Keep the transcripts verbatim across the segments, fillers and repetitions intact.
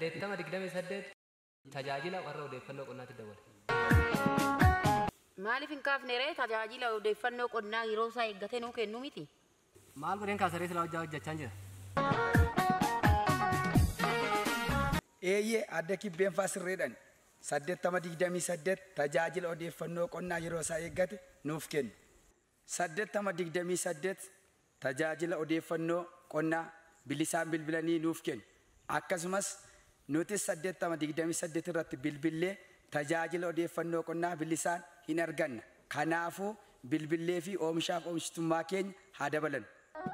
saddeettama digdamii saddeet tajaajila warra odeeffannoo qonnaatti dabale. Maaliif hin kaafne ree tajaajila odeeffannoo qonnaa yeroo isaa eeggatee nuu kennu miti? Maal godheen kaasaree silaa hojjaa hojjechaa jira? Eeyyee adda kibbeen faasirreedhaan saddeettama digdamii saddeet tajaajila odeeffannoo qonnaa yeroo isaa eeggate nuuf kennu. saddeettama digdamii saddeet tajaajila odeeffannoo qonnaa bilisaan bilbilanii nuuf kennu. Akkasumas nuti saddeettama digdamii saddeet irratti bilbillee tajaajila odeeffannoo qonnaa bilisaan hin arganna. Kanaafuu bilbillee fi oomishaaf oomishtummaa keenya haa dabalan.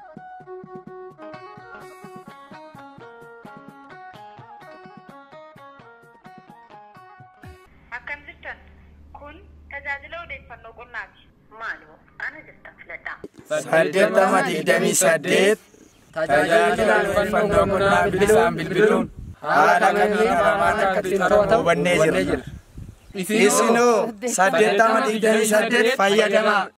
Akkam jirtan kun tajaajila odeeffannoo qonnaati. Maaloo ana jirtan filadhaa. saddeettama digdamii saddeet tajaajila odeeffannoo qonnaa bilisaan bilbiluun haala kamiin haramaan akka xinnoota hubannee jira. Isinoo saddeettama digdamii saddeet fayyadamaa.